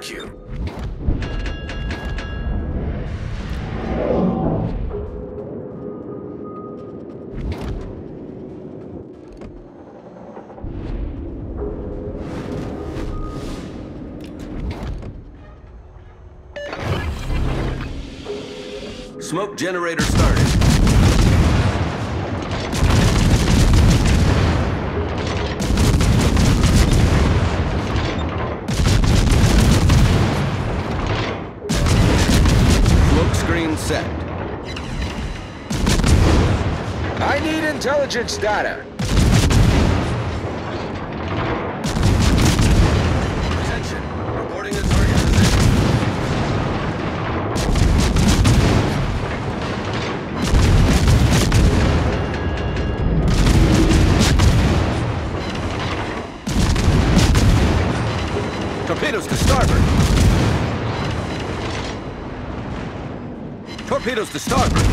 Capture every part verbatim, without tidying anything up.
Thank you. Smoke generator started. Smoke screen set. I need intelligence data. Attention. Reporting a target position. Torpedoes to starboard. Torpedoes to starboard.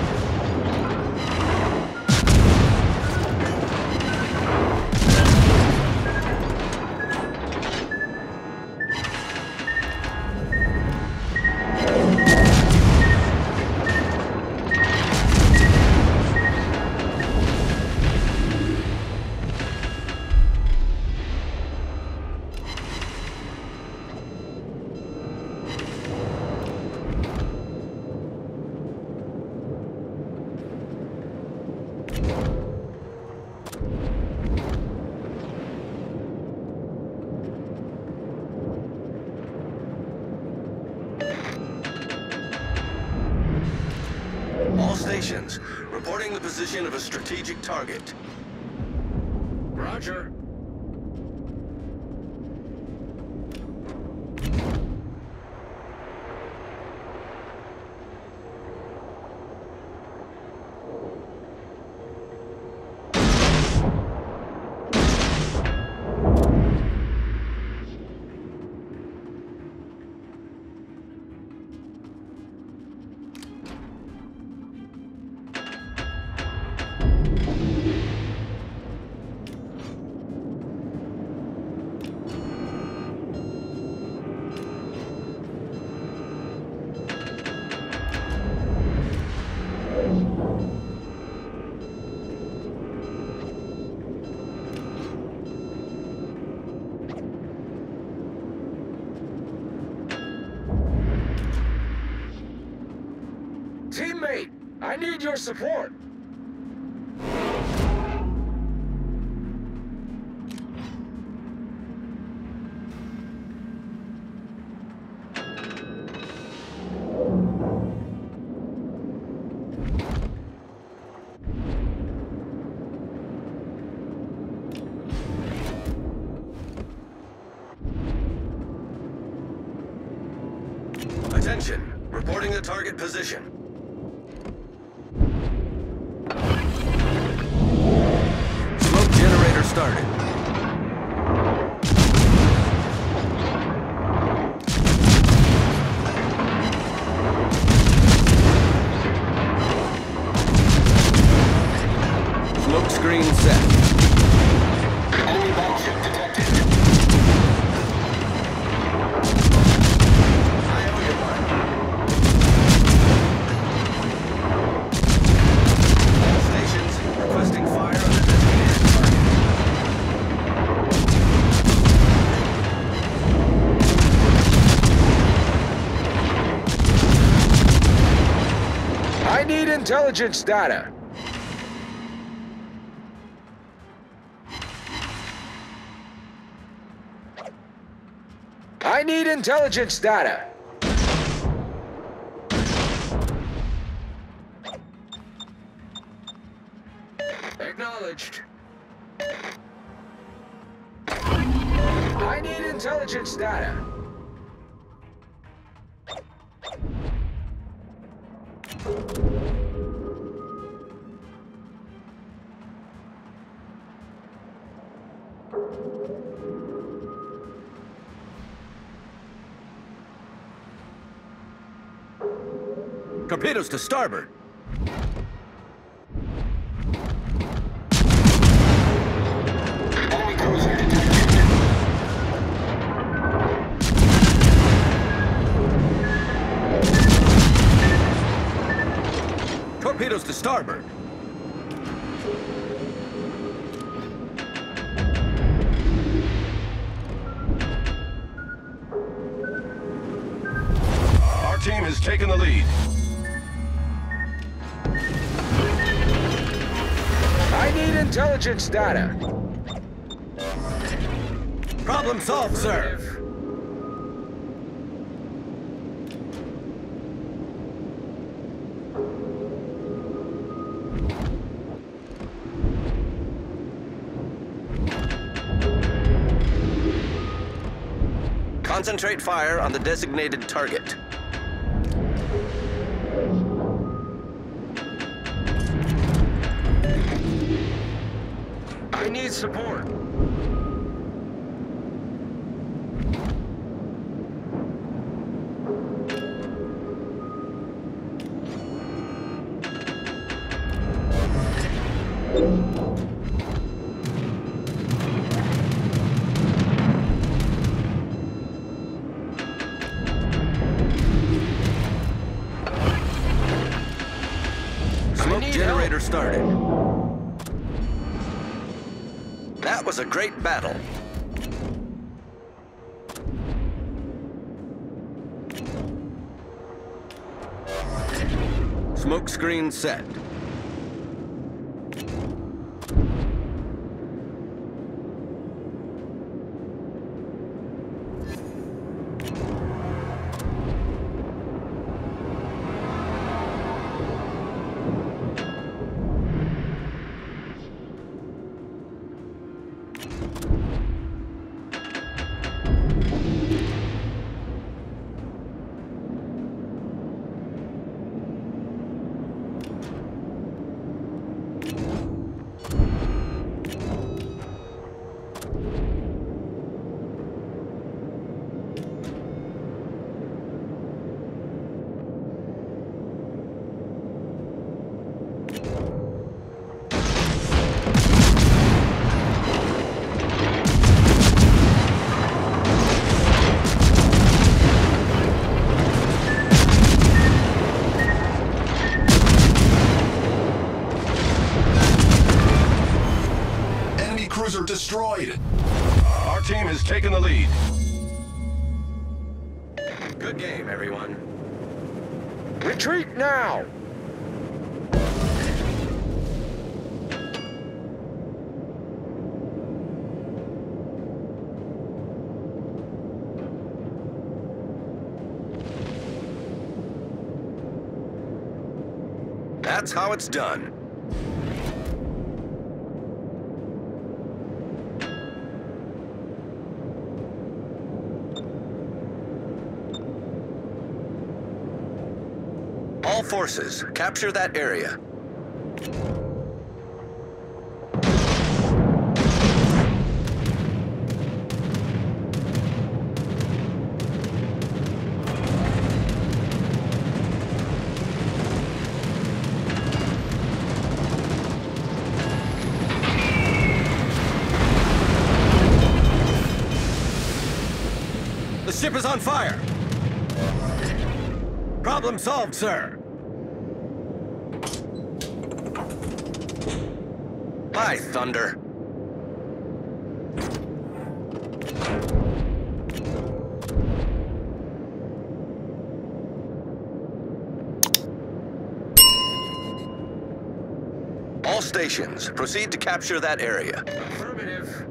All stations, reporting the position of a strategic target. Roger. Teammate, I need your support. Attention, reporting the target position. Smoke generator started. Smoke screen set. Enemy battleship detected. I owe you one. All stations requesting fire on the designated target. I need intelligence data. I need intelligence data. Acknowledged. I need intelligence data. Torpedoes to starboard. Enemy cruiser detected. to starboard. Our team has taken the lead. I need intelligence data. Problem solved, sir. Concentrate fire on the designated target. I need support. Smoke generator started. That was a great battle. Smoke screen set. Cruiser destroyed. Our team has taken the lead. Good game, everyone. Retreat now! That's how it's done. All forces, capture that area. The ship is on fire. Problem solved, sir. Hi, Thunder. All stations, proceed to capture that area. Affirmative.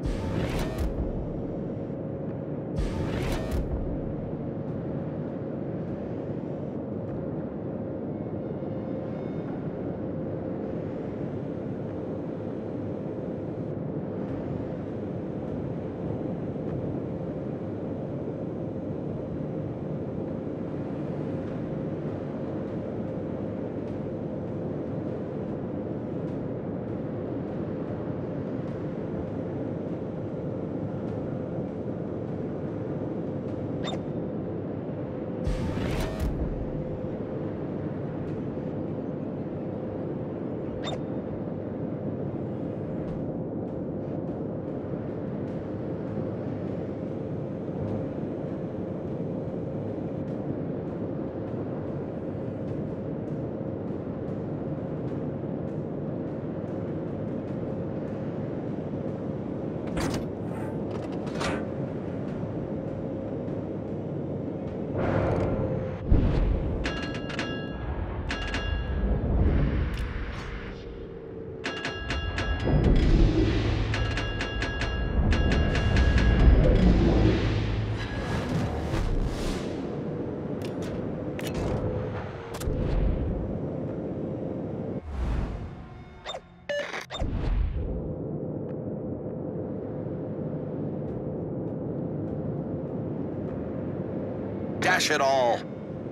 crash it all.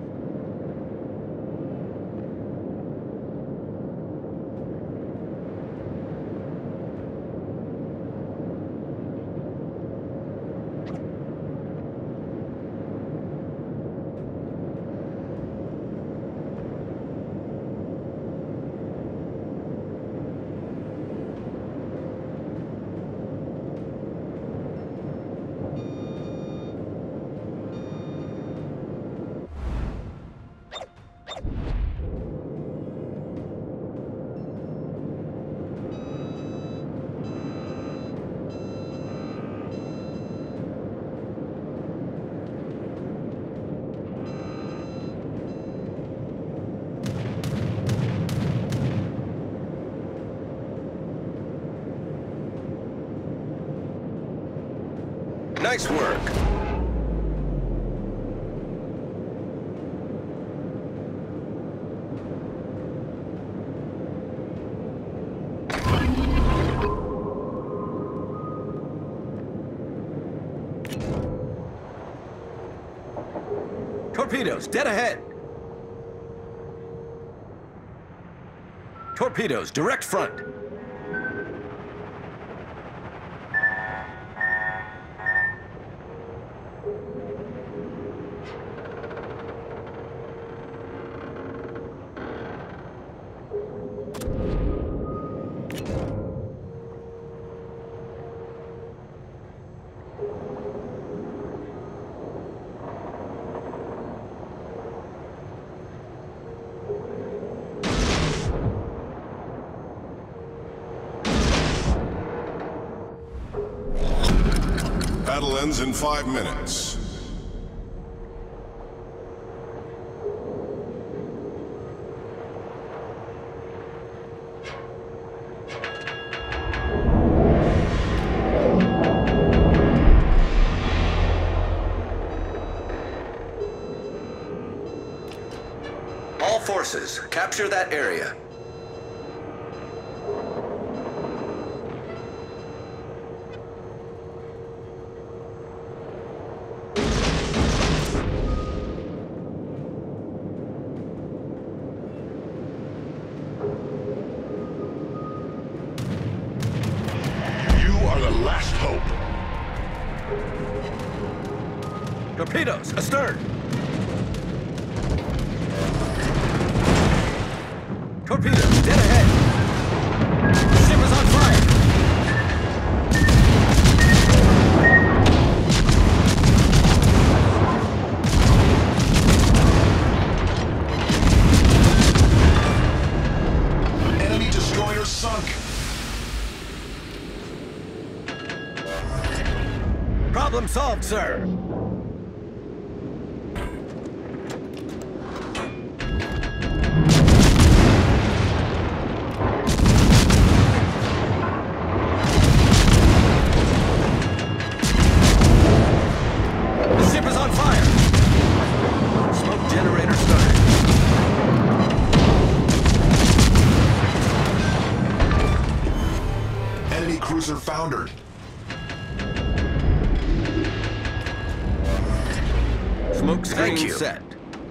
Nice work. Torpedoes, dead ahead. Torpedoes, direct front. Battle ends in five minutes. All forces, capture that area. Last hope. Torpedoes, astern. Torpedoes, dead ahead. The ship is on fire. Enemy destroyer sunk. Problem solved, sir. The ship is on fire. Smoke generator started. Enemy cruiser foundered. Smoke screen set.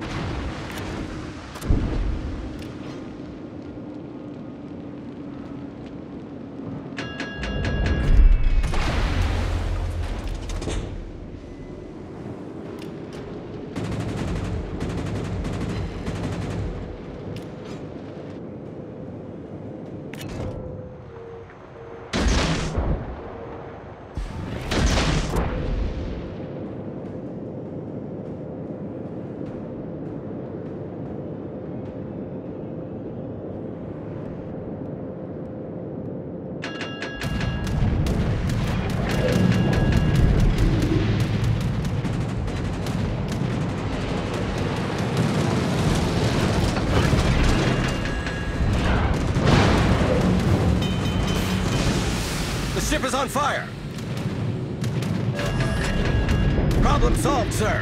The ship is on fire! Problem solved, sir!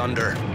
thunder.